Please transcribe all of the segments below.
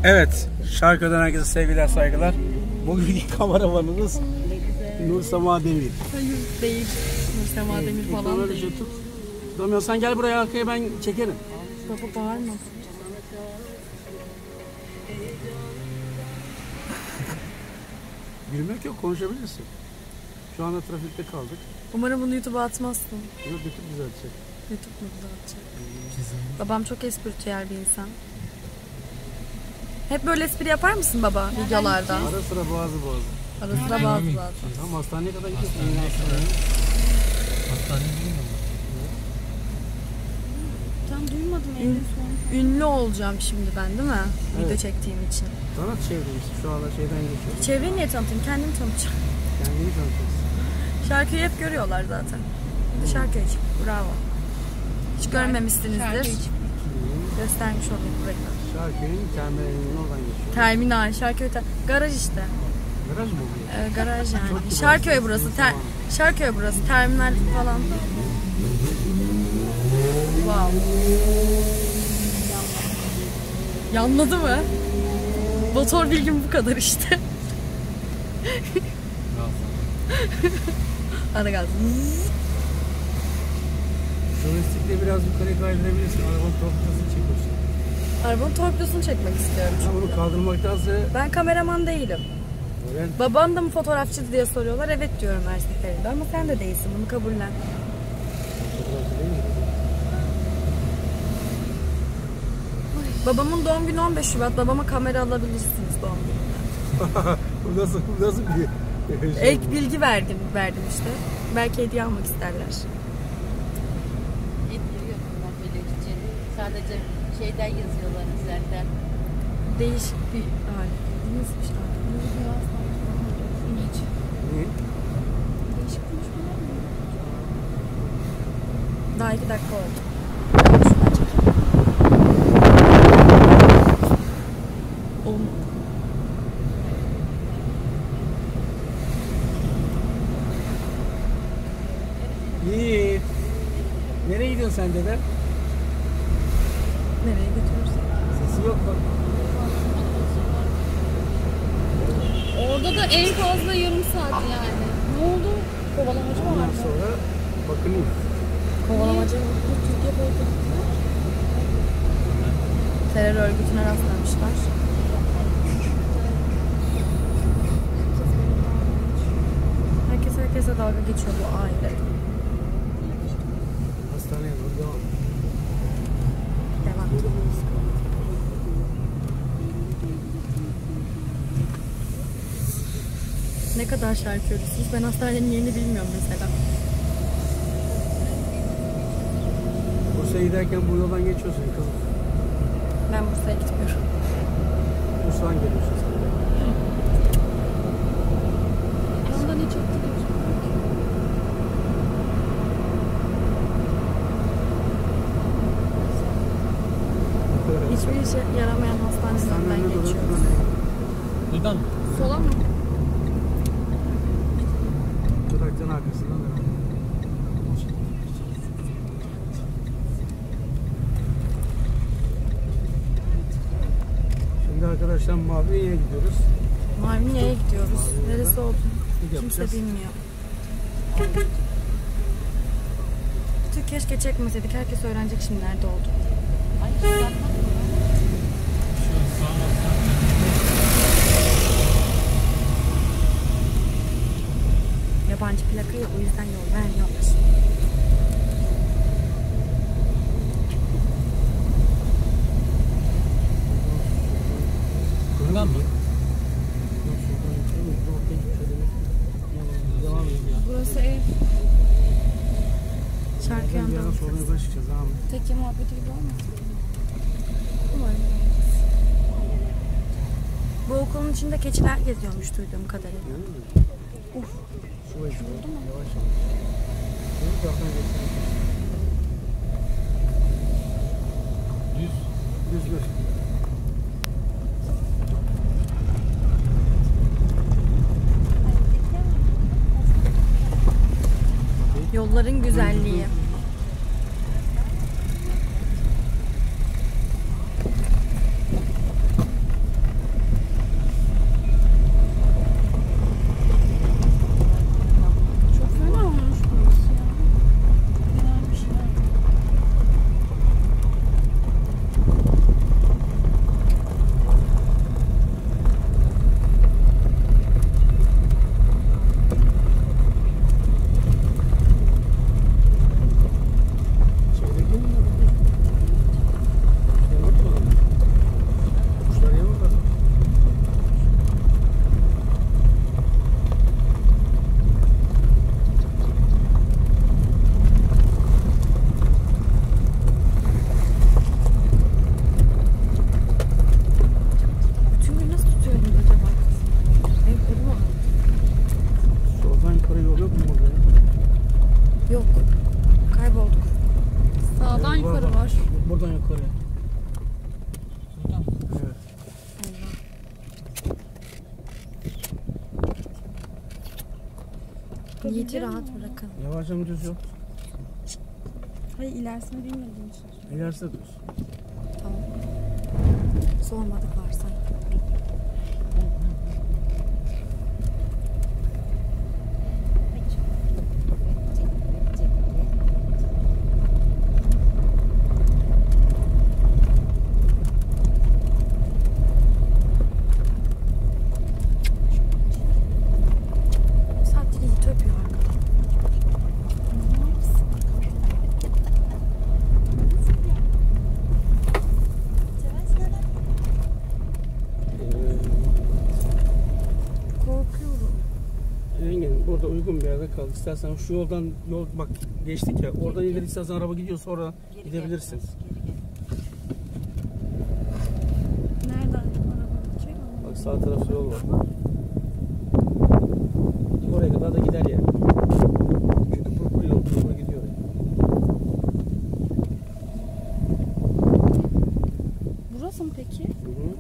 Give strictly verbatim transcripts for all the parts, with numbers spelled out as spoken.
Evet, Şarköy'den herkese sevgiler, saygılar. Bugünkü kameramanımız Nur Sema Demir. Hayır değil, Nur Sema Demir falan değil. Tut. Tutamıyorsan gel buraya, arkaya ben çekerim. Baba bağırma. Gülmek yok, konuşabilirsin. Şu anda trafikte kaldık. Umarım bunu YouTube'a atmazsın. Yok, YouTube düzeltecek. YouTube mu düzeltecek? Hmm. Babam çok espritüel bir insan. Hep böyle espri yapar mısın baba videolarda? Ara sıra boğazı boğazı. Ara sıra bazı bazı. Tamam, hastaneye kadar gidiyorsun. Hastaneye gidiyor. Tam duymadım en son. Ünlü olacağım şimdi ben, değil mi? Evet. Video çektiğim için. Sanat çevresi şu anda şeyden geçiyor. Çevreyi niye tanıtayım? Kendimi tanıtacağım. Kendini tanıtacaksın. Şarkıyı hep görüyorlar zaten. Hmm. Şarkıya çık. Bravo. Hiç görmemişsinizdir. Göstermiş olayım burayı. Şarköy'ün terminalinin oradan geçiyor. Terminal, Şarköy ter garaj işte. Garaj mı bu? Ee, garaj yani. Şarköy burası. Ter Şarköy burası. Terminal falan. Wow. Yanladı mı? Motor bilgim bu kadar işte. Hadi gaz. Joystick'le biraz yukarı kaydırabilirsin. Arabanın torpidosunu çekiyorsun. Arabanın torpidosunu çekmek istiyorum. Ama bunu kaldırmaktansa... Ben kameraman değilim. Öyle. Babam da mı fotoğrafçı diye soruyorlar. Evet diyorum her seferinde. Ama sen de değilsin. Bunu kabullen. Babamın doğum günü on beş Şubat. Babama kamera alabilirsiniz doğum gününde. Bu nasıl, bu nasıl bir... Şey Ek bilgi verdim, verdim işte. Belki hediye almak isterler. Hediye yok böyle için. Sadece şeyden yazıyorlar üzerinden. Değişik bir hali. Nasıl bir şey? Hiç. Niye? Değişik konuşmalar mı? Daha iki dakika oldu. Olmadı. İyi. Nereye gidiyorsun sen dede? Nereye götürürsün? Sesi yok bak. Orada da en fazla yarım saat yani. Ne oldu? Kovalamacı mı Ondan vardı? sonra bakınayım. Kovalamacı mı? Türkiye böyle. Terör örgütüne rastlamışlar. Herkes herkese dalga geçiyor bu aile. Hastaneye doğru devam. Devam. Ne kadar şarkı örüsünüz? Ben hastanenin yerini bilmiyorum mesela. Bursa'ya giderken bu yoldan geçiyorsun kızım. Ben Bursa'ya gitmiyorum. Bursa'dan geliyorsun sen. Ondan hiç yok. Hiçbir işe yaramayan hastaneden geçiyoruz. Buradan mı? Sola mı? Duraktan arkasından devam. Şimdi arkadaşlar Maviye'ye gidiyoruz. Marmiye'ye gidiyoruz. Maviye'ye Neresi olduğunu kimse yapacağız. bilmiyor. Tüh, keşke çekmeseydik. Herkes öğrenecek şimdi nerede oldu. Yabancı plakayı o yüzden yol vermiyorlar. Buradan mı? Burası ev. Şarkı yandan. Yarın sonra yola çıkacağız abi. Tekke muhabbeti gibi olmasın? Umarım. Bu okulun içinde keçiler geziyormuş duyduğum kadarıyla. Uf. Şu var, şu var. Yavaş yavaş. Şunu taraftan geçelim. Yüz. Yüz bir. Yolların güzelliği. yukarı. Buradan mı? Evet. Yiğit'i rahat bırakın. Yavaşça mı düz yol? Hayır ilerisini bilmediğim için. İlerisi düz. Tamam. Sormadık varsa. Sadece Yiğit öpüyor arkadan. Korkuyorum. Engin burada uygun bir yerde kal. İstersen şu yoldan yol bak geçtik ya. Oradan ileri istersen araba gidiyorsa oradan gidebilirsin. Nereden araba gidecek? Bak sağ tarafta yol var. Oraya kadar da gider yani. Çünkü pırpır yol pırpır gidiyor. Burası mı peki? Hı hı.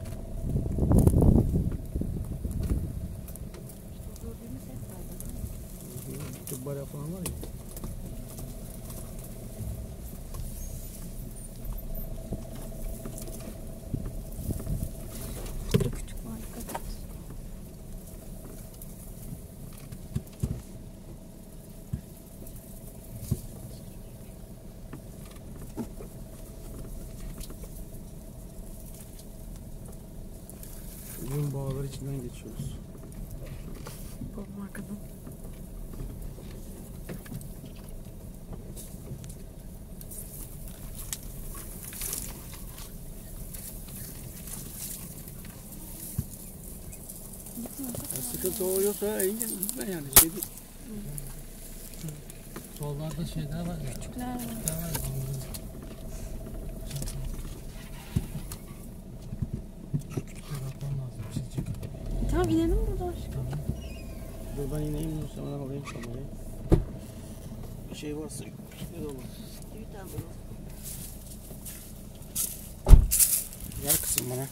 Çok bayağı falan var ya. Burada küçük var. Dikkat et. Yün bağları içinden geçiyoruz. Babam arkadan. Ya sıkıntı oluyorsa Engin gitme yani şey değil. Sollarda şeyler var ya. Küçükler var. Küçükler var ya. Küçükler bakmam lazım. Bir şey çıkar. Tamam inelim burada aşkım. Dur ben ineyim sonra alayım kamerayı. Bir şey varsa ne de olur. Gel kızım bana.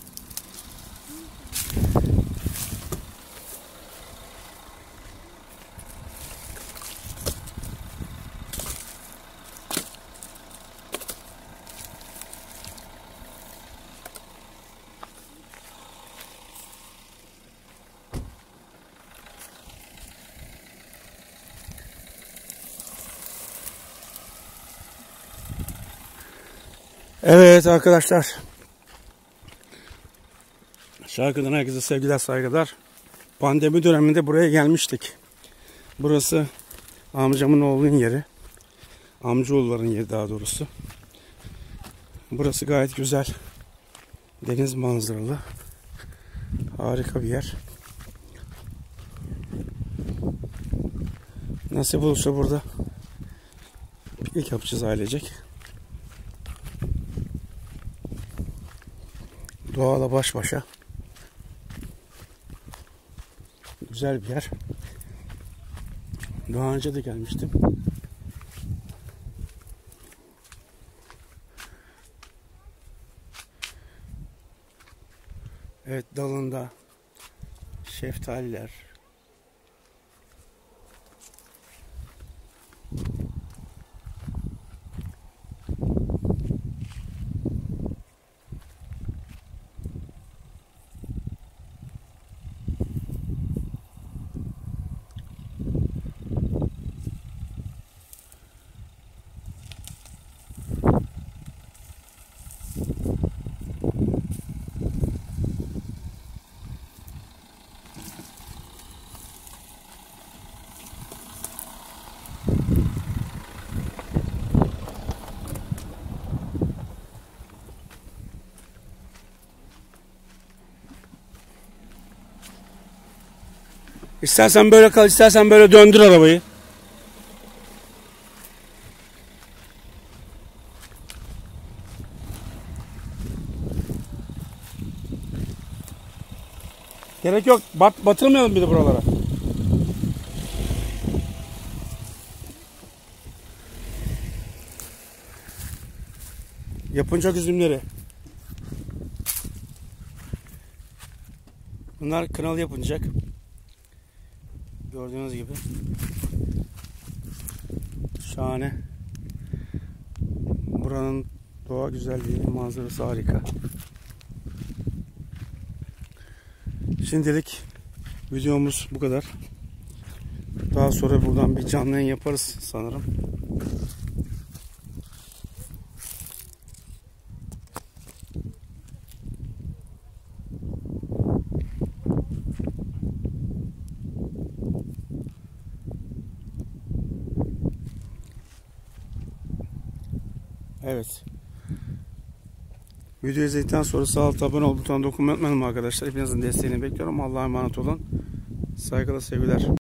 Evet arkadaşlar. Şarkıdan herkese sevgiler saygılar. Pandemi döneminde buraya gelmiştik. Burası amcamın oğlunun yeri. Amcaoğulların yeri daha doğrusu. Burası gayet güzel. Deniz manzaralı. Harika bir yer. Nasip olursa burada piknik yapacağız ailecek. Doğayla baş başa. Güzel bir yer. Daha önce de gelmiştim. Evet, dalında şeftaliler. İstersen böyle kal, istersen böyle döndür arabayı. Gerek yok. Bat, batırmayalım bir de buralara. Yapıncak üzümleri. Bunlar kınalı yapıncak. Gördüğünüz gibi. Şahane. Buranın doğa güzelliği, manzarası harika. Şimdilik videomuz bu kadar. Daha sonra buradan bir canlı yayın yaparız sanırım. Evet. Video izledikten sonra sağ alt abone ol butonuna dokunmayı unutmayın arkadaşlar. Hepinizin desteğini bekliyorum. Allah'a emanet olun. Saygılar, sevgiler.